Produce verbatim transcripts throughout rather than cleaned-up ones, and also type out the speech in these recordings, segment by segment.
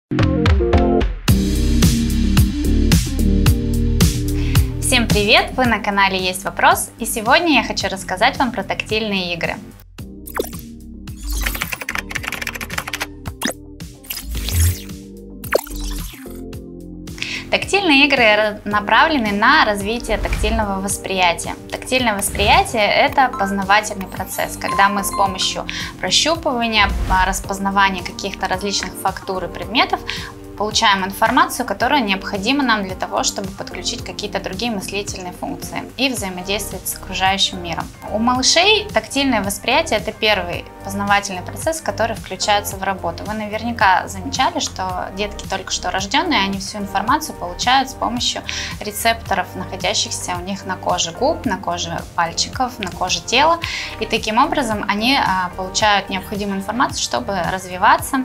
Всем привет! Вы на канале Есть Вопрос, и сегодня я хочу рассказать вам про тактильные игры. Тактильные игры направлены на развитие тактильного восприятия. Тактильное восприятие – это познавательный процесс, когда мы с помощью прощупывания, распознавания каких-то различных фактур и предметов получаем информацию, которая необходима нам для того, чтобы подключить какие-то другие мыслительные функции и взаимодействовать с окружающим миром. У малышей тактильное восприятие – это первый познавательный процесс, который включается в работу. Вы наверняка замечали, что детки только что рожденные, они всю информацию получают с помощью рецепторов, находящихся у них на коже губ, на коже пальчиков, на коже тела. И таким образом они получают необходимую информацию, чтобы развиваться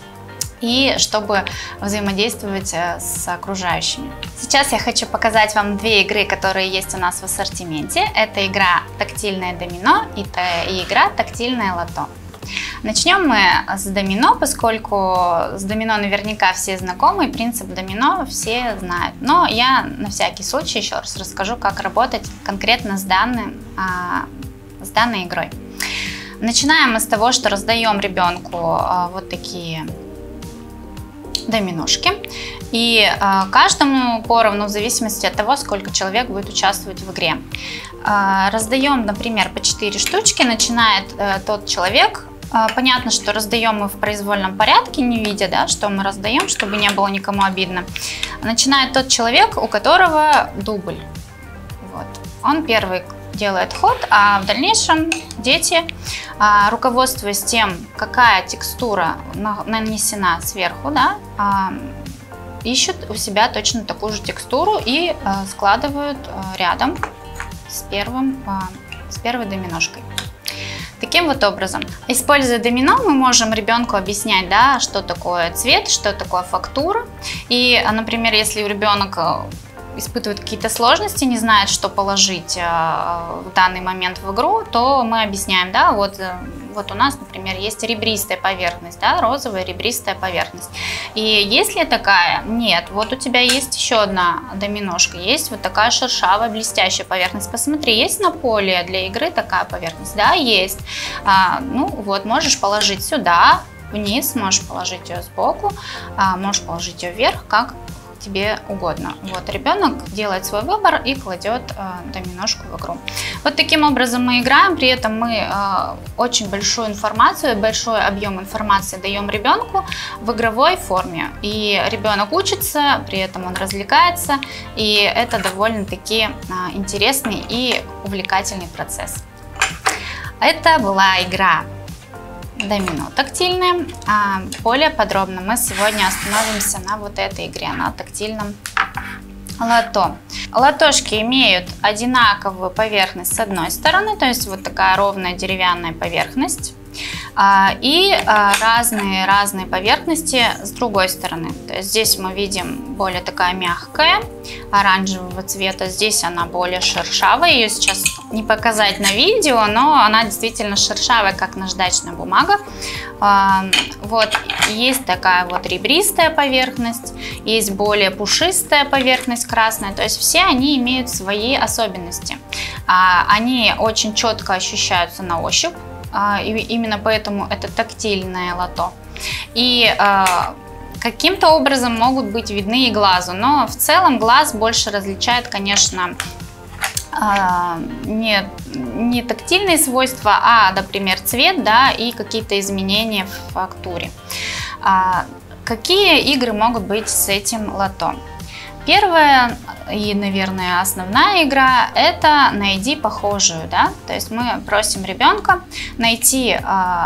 и чтобы взаимодействовать с окружающими. Сейчас я хочу показать вам две игры, которые есть у нас в ассортименте. Это игра «Тактильное домино» и игра «Тактильное лото». Начнем мы с домино, поскольку с домино наверняка все знакомы, и принцип домино все знают. Но я на всякий случай еще раз расскажу, как работать конкретно с, данным, с данной игрой. Начинаем мы с того, что раздаем ребенку вот такие доминошки, и э, каждому поровну в зависимости от того, сколько человек будет участвовать в игре. Э, раздаем, например, по четыре штучки, начинает э, тот человек. Э, понятно, что раздаем мы в произвольном порядке, не видя, да, что мы раздаем, чтобы не было никому обидно. Начинает тот человек, у которого дубль. Вот. Он первый делает ход, а в дальнейшем дети, руководствуясь тем, какая текстура нанесена сверху, да, ищут у себя точно такую же текстуру и складывают рядом с, первым, с первой доминошкой. Таким вот образом, используя домино, мы можем ребенку объяснять, да, что такое цвет, что такое фактура. И, например, если ребенок испытывает какие-то сложности, не знает, что положить в данный момент в игру, то мы объясняем, да, вот, вот у нас, например, есть ребристая поверхность, да, розовая ребристая поверхность. И есть ли такая? Нет. Вот у тебя есть еще одна доминошка, есть вот такая шершавая блестящая поверхность. Посмотри, есть на поле для игры такая поверхность? Да, есть. А, ну вот, можешь положить сюда, вниз, можешь положить ее сбоку, а, можешь положить ее вверх, как тебе угодно. Вот ребенок делает свой выбор и кладет э, доминошку в игру. Вот таким образом мы играем, при этом мы э, очень большую информацию, большой объем информации даем ребенку в игровой форме. И ребенок учится, при этом он развлекается, и это довольно-таки э, интересный и увлекательный процесс. Это была игра домино тактильное. А более подробно мы сегодня остановимся на вот этой игре, на тактильном лото. Лотошки имеют одинаковую поверхность с одной стороны, то есть вот такая ровная деревянная поверхность, и разные разные поверхности с другой стороны. То есть здесь мы видим более такая мягкая, оранжевого цвета, здесь она более шершавая. Ее сейчас не показать на видео, но она действительно шершавая, как наждачная бумага. Вот есть такая вот ребристая поверхность, есть более пушистая поверхность красная. То есть все они имеют свои особенности. Они очень четко ощущаются на ощупь. И именно поэтому это тактильное лото. И э, каким-то образом могут быть видны и глазу, но в целом глаз больше различает, конечно, э, не, не тактильные свойства, а, например, цвет, да, и какие-то изменения в фактуре. Э, какие игры могут быть с этим лото? Первая и, наверное, основная игра – это найди похожую, да, то есть мы просим ребенка найти,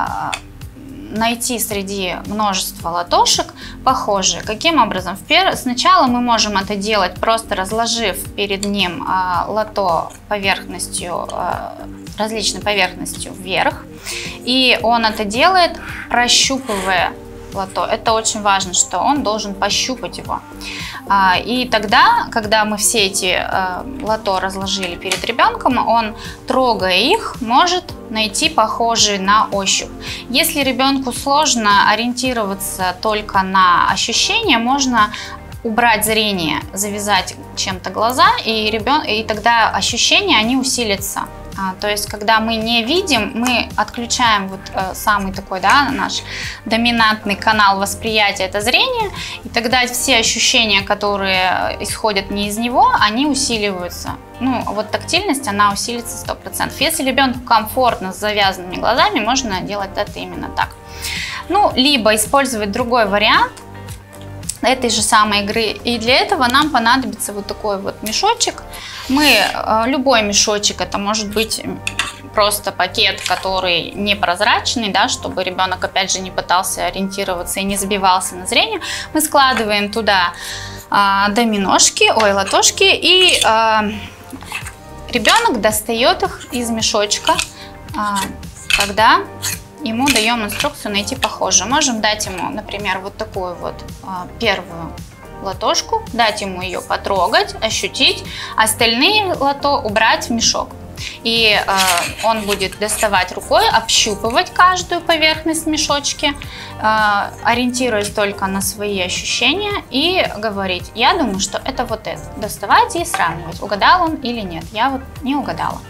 найти среди множества лотошек похожие. Каким образом? Сначала мы можем это делать, просто разложив перед ним лото поверхностью, различной поверхностью вверх, и он это делает, прощупывая лото. Это очень важно, что он должен пощупать его. И тогда, когда мы все эти лото разложили перед ребенком, он, трогая их, может найти похожие на ощупь. Если ребенку сложно ориентироваться только на ощущения, можно убрать зрение, завязать чем-то глаза, и, ребен... и тогда ощущения, они усилятся. А, то есть, когда мы не видим, мы отключаем вот э, самый такой, да, наш доминантный канал восприятия, это зрение, и тогда все ощущения, которые исходят не из него, они усиливаются. Ну, вот тактильность, она усилится сто процентов. Если ребенку комфортно с завязанными глазами, можно делать это именно так. Ну, либо использовать другой вариант этой же самой игры, и для этого нам понадобится вот такой вот мешочек. Мы, любой мешочек, это может быть просто пакет, который непрозрачный, да, чтобы ребенок опять же не пытался ориентироваться и не сбивался на зрение. Мы складываем туда а, доминошки, ой, лотошки, и а, ребенок достает их из мешочка, а, когда ему даем инструкцию найти похожую. Можем дать ему, например, вот такую вот а, первую лотошку, дать ему ее потрогать, ощутить, остальные лото убрать в мешок. И э, он будет доставать рукой, общупывать каждую поверхность в мешочке, э, ориентируясь только на свои ощущения и говорить: я думаю, что это вот это. Доставать и сравнивать, угадал он или нет. Я вот не угадала.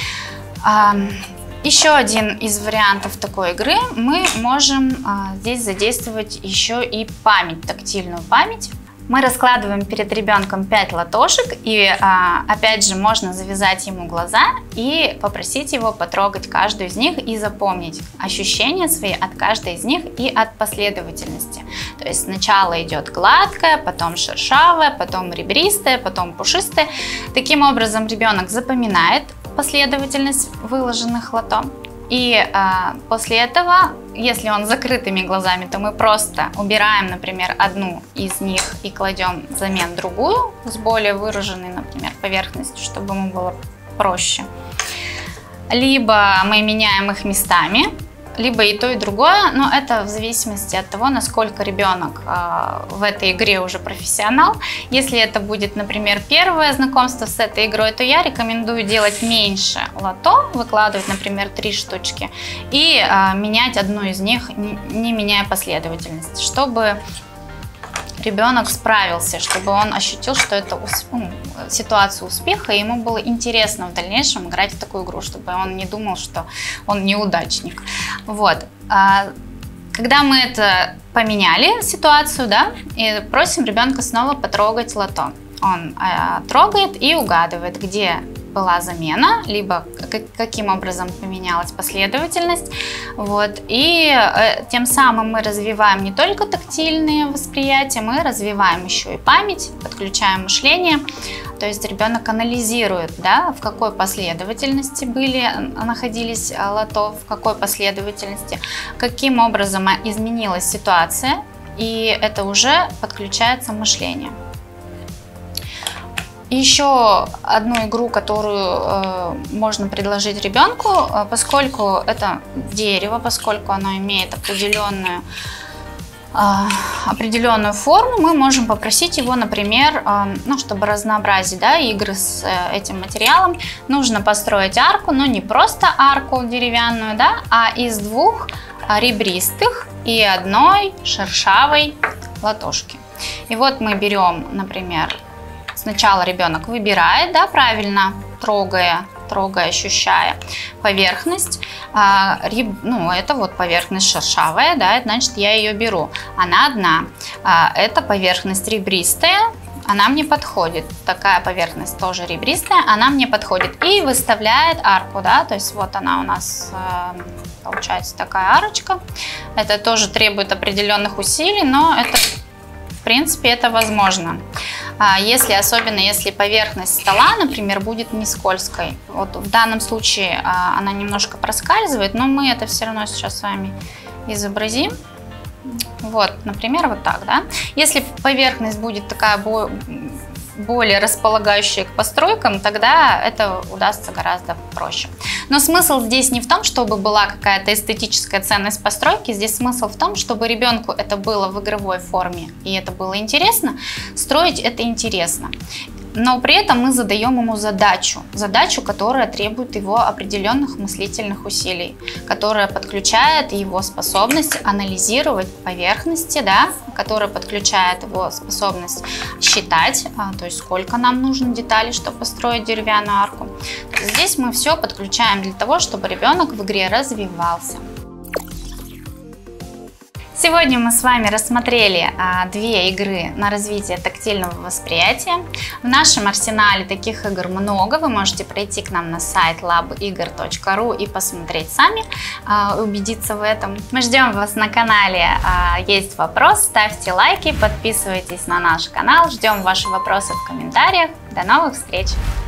Э, еще один из вариантов такой игры: мы можем э, здесь задействовать еще и память, тактильную память. Мы раскладываем перед ребенком пять лотошек, и а, опять же можно завязать ему глаза и попросить его потрогать каждую из них и запомнить ощущения свои от каждой из них и от последовательности. То есть сначала идет гладкая, потом шершавая, потом ребристая, потом пушистая. Таким образом ребенок запоминает последовательность выложенных лото. И а, после этого, если он с закрытыми глазами, то мы просто убираем, например, одну из них и кладем взамен другую с более выраженной, например, поверхностью, чтобы ему было проще. Либо мы меняем их местами, либо и то, и другое, но это в зависимости от того, насколько ребенок э, в этой игре уже профессионал. Если это будет, например, первое знакомство с этой игрой, то я рекомендую делать меньше лото, выкладывать, например, три штучки, и э, менять одну из них, не, не меняя последовательность, чтобы ребенок справился, чтобы он ощутил, что это ну, ситуация успеха, и ему было интересно в дальнейшем играть в такую игру, чтобы он не думал, что он неудачник. Вот. Когда мы это поменяли ситуацию, да, и просим ребенка снова потрогать лото. Он трогает и угадывает, где была замена, либо каким образом поменялась последовательность. Вот. И э, тем самым мы развиваем не только тактильные восприятия, мы развиваем еще и память, подключаем мышление. То есть ребенок анализирует, да, в какой последовательности были, находились лото, в какой последовательности, каким образом изменилась ситуация, и это уже подключается мышление. Еще одну игру, которую э, можно предложить ребенку, э, поскольку это дерево, поскольку оно имеет определенную, э, определенную форму, мы можем попросить его, например, э, ну, чтобы разнообразить, да, игры с э, этим материалом, нужно построить арку, но не просто арку деревянную, да, а из двух ребристых и одной шершавой лотошки. И вот мы берем, например, сначала ребенок выбирает, да, правильно, трогая, трогая, ощущая поверхность. А, реб, ну, это вот поверхность шершавая, да, значит, я ее беру. Она одна. А, это поверхность ребристая, она мне подходит. Такая поверхность тоже ребристая, она мне подходит. И выставляет арку, да, то есть вот она у нас э, получается такая арочка. Это тоже требует определенных усилий, но это, в принципе, это возможно. Если, особенно если поверхность стола, например, будет не скользкой. Вот в данном случае она немножко проскальзывает, но мы это все равно сейчас с вами изобразим. Вот, например, вот так, да. Если поверхность будет такая более располагающие к постройкам, тогда это удастся гораздо проще. Но смысл здесь не в том, чтобы была какая-то эстетическая ценность постройки, здесь смысл в том, чтобы ребенку это было в игровой форме и это было интересно, строить это интересно. Но при этом мы задаем ему задачу, задачу, которая требует его определенных мыслительных усилий, которая подключает его способность анализировать поверхности, да, которая подключает его способность считать, то есть сколько нам нужно деталей, чтобы построить деревянную арку. Здесь мы все подключаем для того, чтобы ребенок в игре развивался. Сегодня мы с вами рассмотрели а, две игры на развитие тактильного восприятия. В нашем арсенале таких игр много. Вы можете пройти к нам на сайт лаб игр точка ру и посмотреть сами, а, убедиться в этом. Мы ждем вас на канале а, «Есть вопрос». Ставьте лайки, подписывайтесь на наш канал. Ждем ваши вопросы в комментариях. До новых встреч!